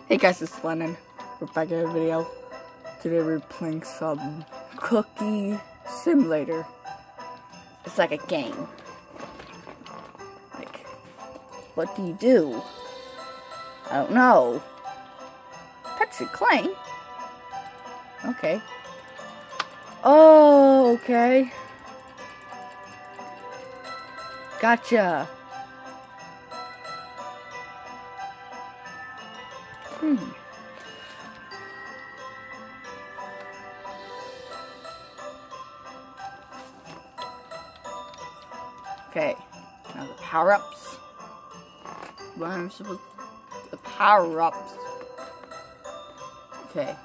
Hey guys, it's Lennon. We're back in a video. Today we're playing some Cookie Simulator. It's like a game. Like, what do you do? I don't know. Touch the claim. Okay. Oh, okay. Gotcha. Okay, now the power-ups. What am I supposed to... The power-ups. Okay.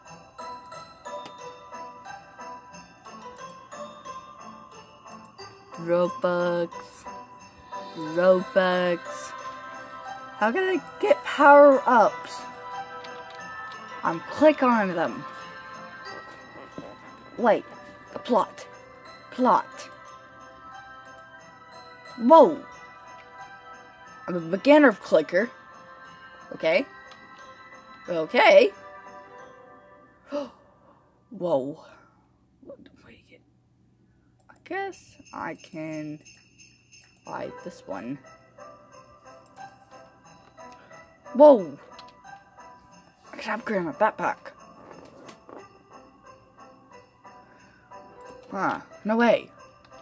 Robux. How can I get power-ups? I'm click on them. Wait, a plot. Whoa! I'm a beginner clicker. Okay. Whoa. What do we get? I guess I can buy this one. Whoa! I can upgrade my backpack. Huh, no way.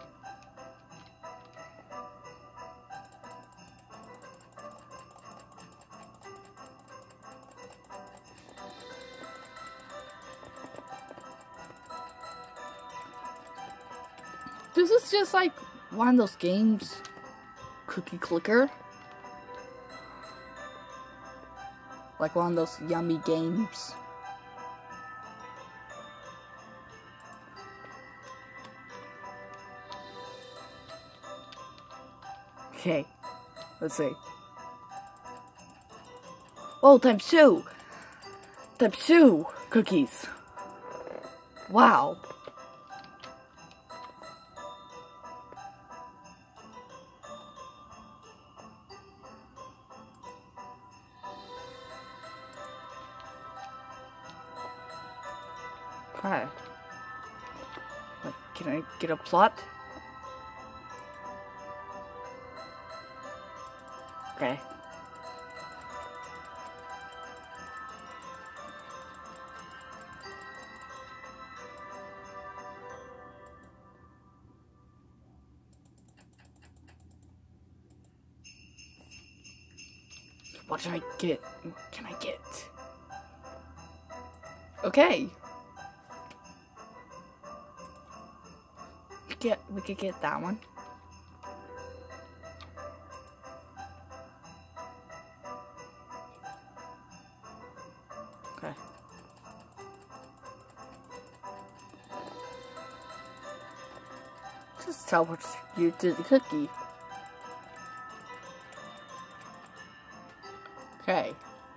This is just like one of those games, Cookie Clicker. Like one of those yummy games. Okay, let's see. Oh, times two cookies. Wow. Hi. Wait, can I get a plot? Okay. What can I get? Okay. We could get that one. Okay. Just teleport you to the cookie. Okay.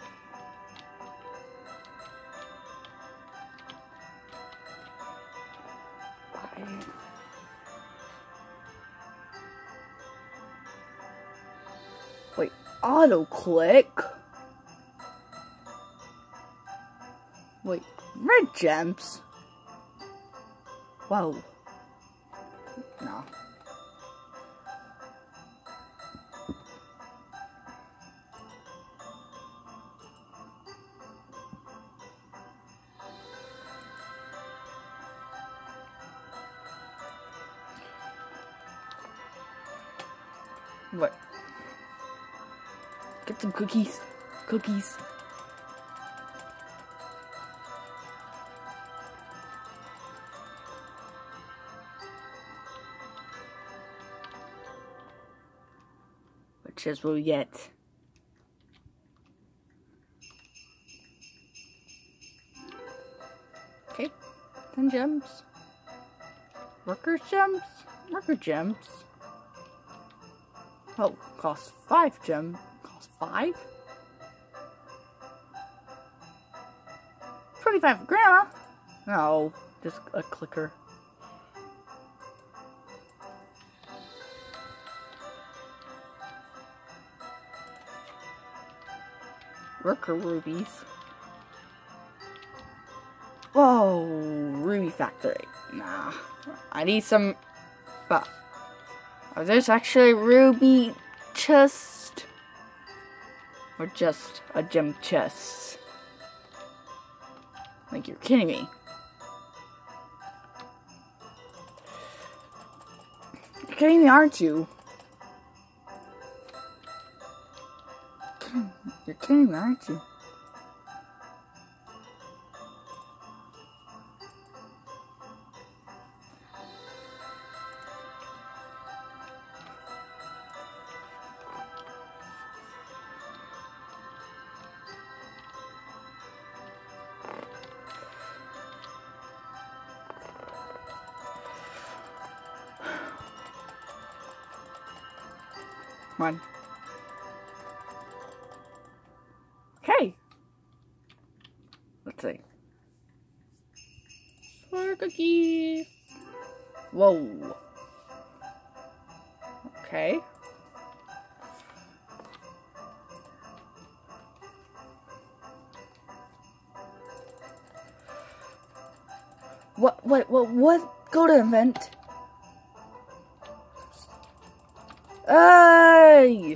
Wait, auto click? Wait, red gems? Whoa. No. What? Get some cookies. Which is what we get. Okay, 10 gems. Worker gems. Oh, costs 5 gems. Costs 5? 25 for grandma? No, just a clicker. Worker rubies. Whoa, ruby factory. Nah, I need some. But are this actually ruby chest? Or just a gem chest? Like you're kidding me. You're kidding me, aren't you? You're kidding me, aren't you? Come on. Okay. Let's see. For cookie. Whoa. Okay. What? Go to event. Hey!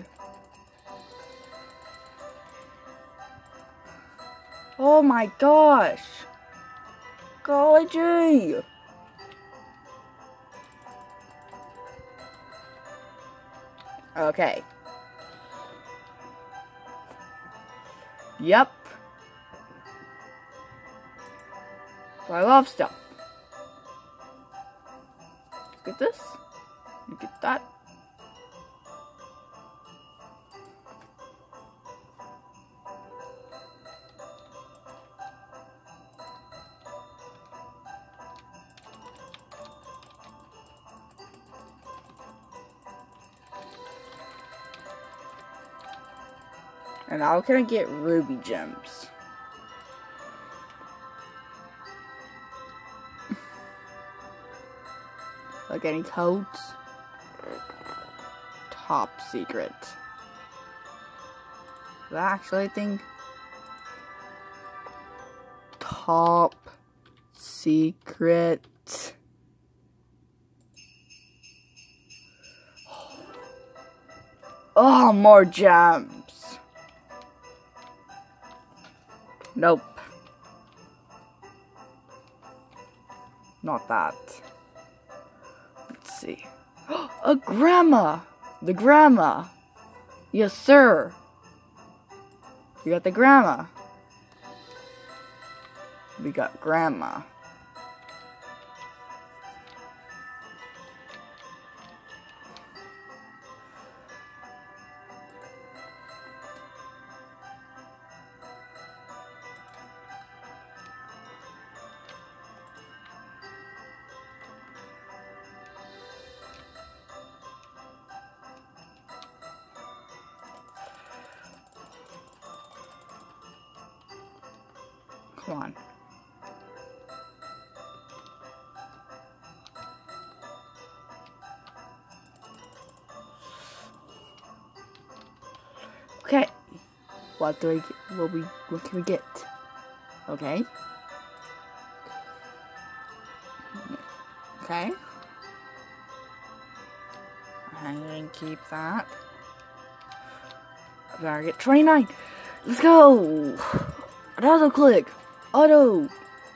Oh my gosh! Golly gee! Okay. Yep. I love stuff. Get this. You get that. And now can I get ruby gems? Like any codes? Top secret. Is that actually a thing? Top secret. Oh, more gems. Nope. Not that. Let's see. A grandma! The grandma! Yes, sir! We got the grandma. We got grandma. Come on. Okay. What can we get? Okay. Okay. I'm gonna keep that. I better get 29. Let's go. Auto click. Auto.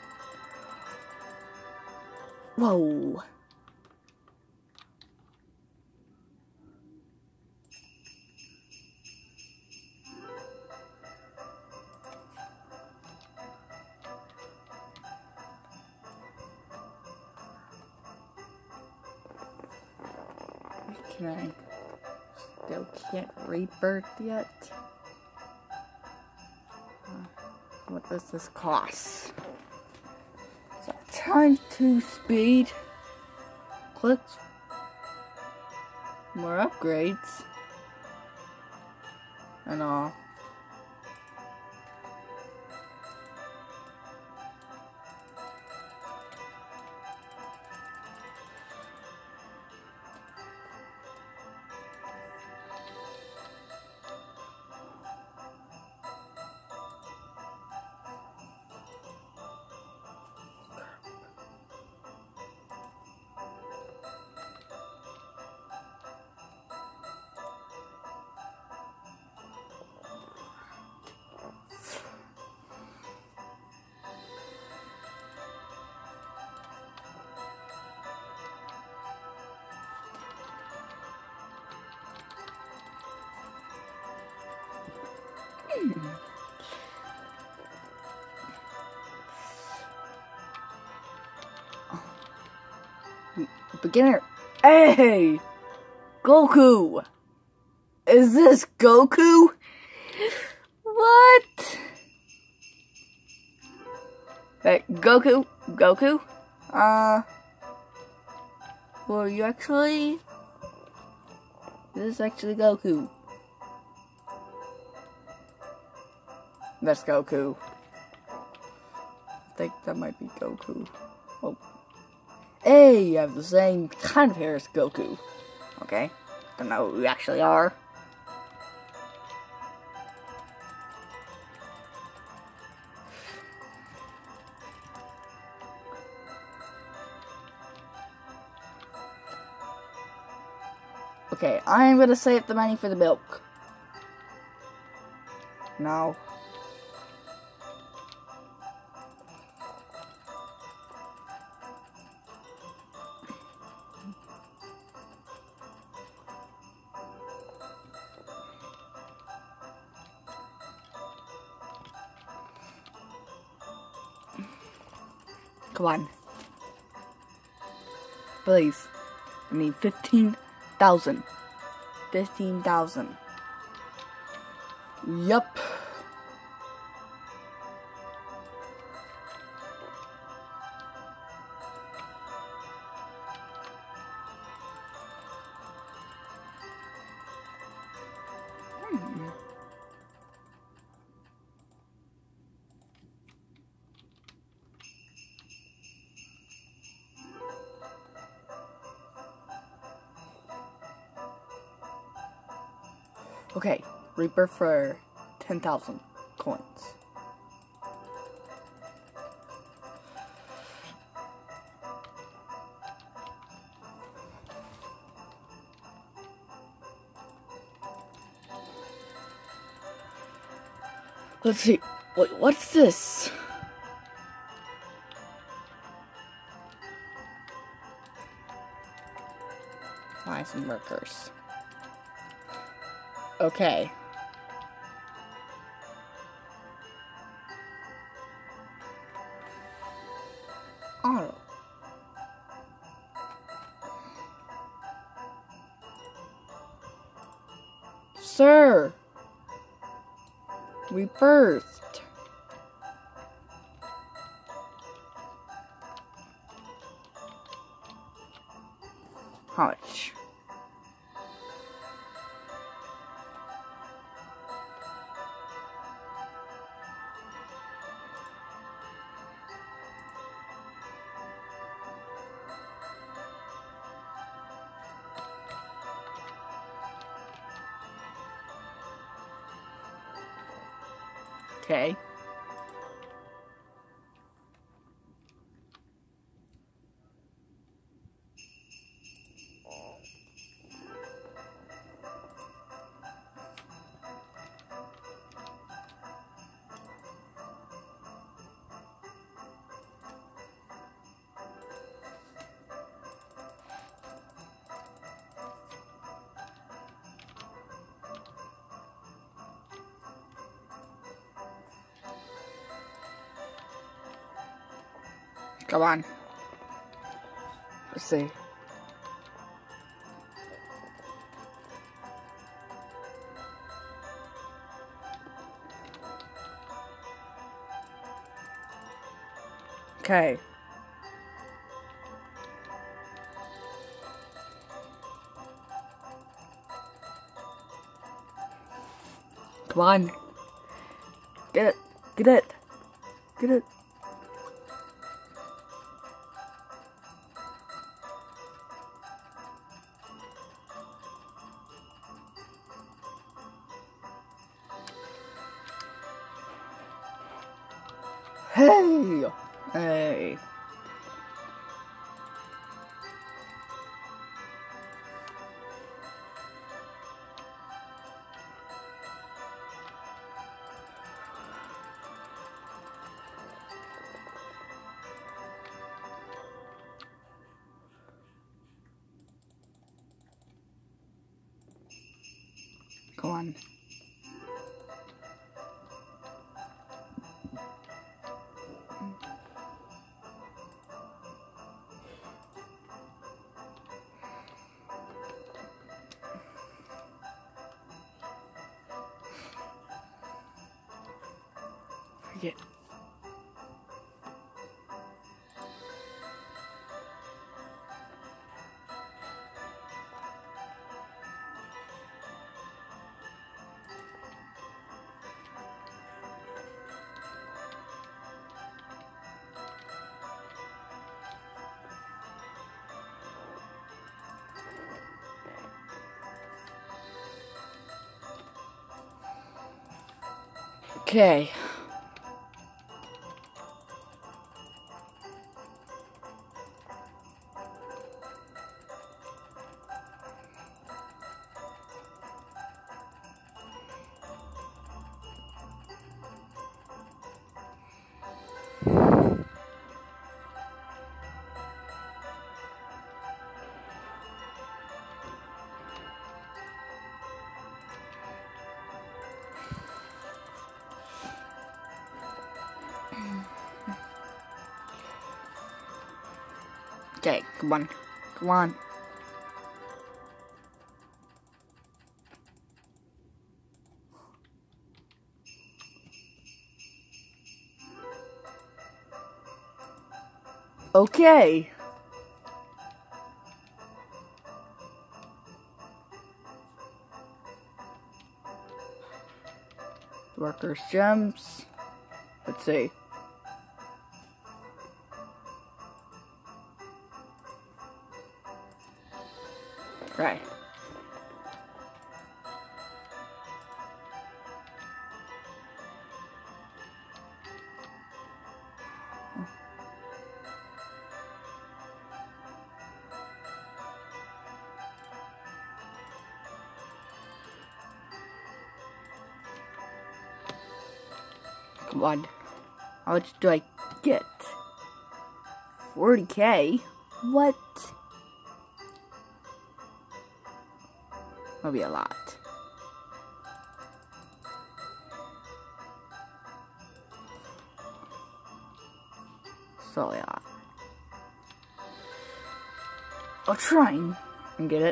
Whoa. Can I still can't rebirth yet? What does this cost? So times 2 speed. Click. More upgrades. And all. Beginner. Hey! Goku! Is this Goku? What? Hey, Goku? Goku? Well, you actually... This is actually Goku. That's Goku. I think that might be Goku. Oh. Hey, you have the same kind of hair as Goku. Okay. Don't know who you actually are. Okay, I'm gonna save the money for the milk. No. Come on. Please. I need 15,000. 15,000. Yup. Okay, Reaper for 10,000 coins. Let's see. Wait, what's this? Buy some workers. Okay. Auto. Sir! We birthed. How much? Okay. Come on. Let's see. Okay. Come on. Get it. Get it. Get it. Hey! Hey. Go on. Yeah. Okay. Okay, come on. Come on. Okay. Workers' gems. Let's see. Right. Come on. How much do I get? 40K? What? That'll be a lot. So a lot. I'll try and get it.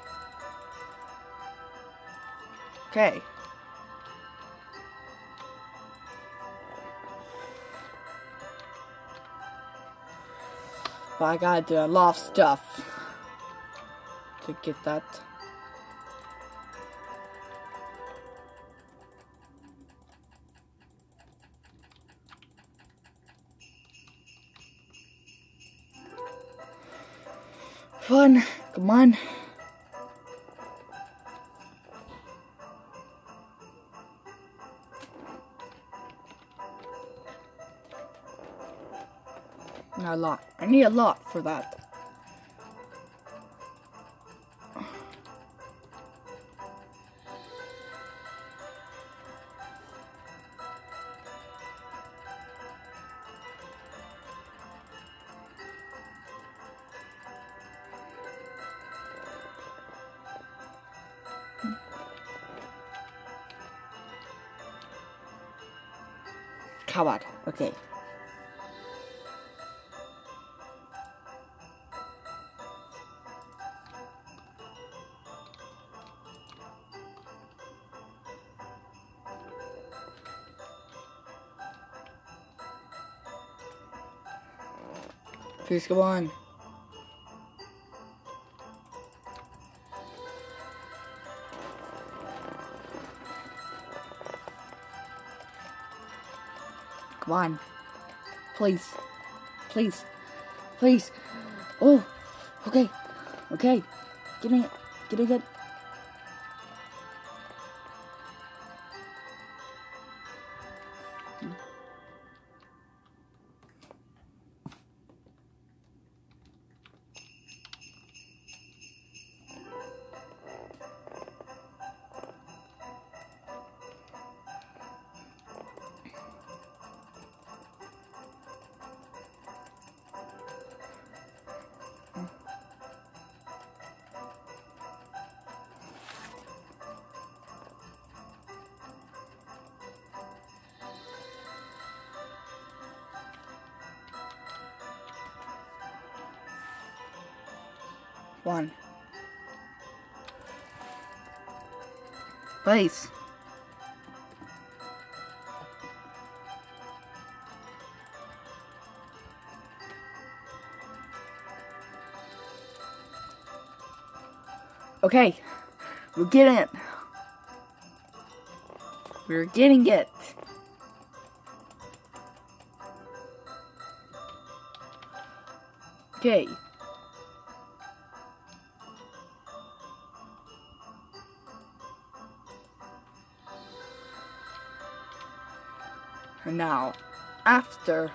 Okay. But I gotta do a lot of stuff to get that. Fun, come on. Not a lot. I need a lot for that. Come on. Okay. Please go on. Come on. Please. Please. Please. Oh. Okay. Okay. Give me it. Give me it. One. Please. Okay, we're getting it. We're getting it. Okay. And now, after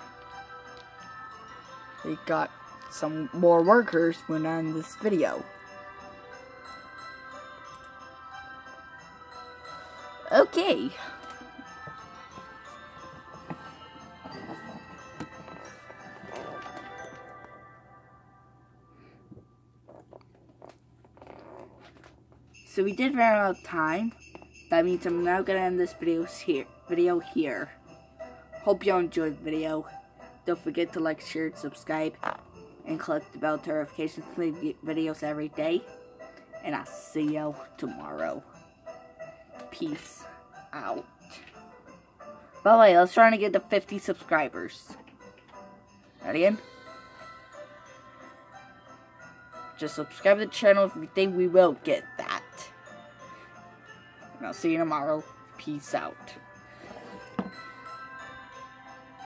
we got some more workers, we'll end this video. Okay. So we did run out of time. That means I'm now gonna end this video here. Hope you all enjoyed the video. Don't forget to like, share, and subscribe, and click the bell notifications to make videos every day. And I'll see you tomorrow. Peace out. By the way, let's try to get to 50 subscribers. Ready in? Just subscribe to the channel if you think we will get that. And I'll see you tomorrow. Peace out.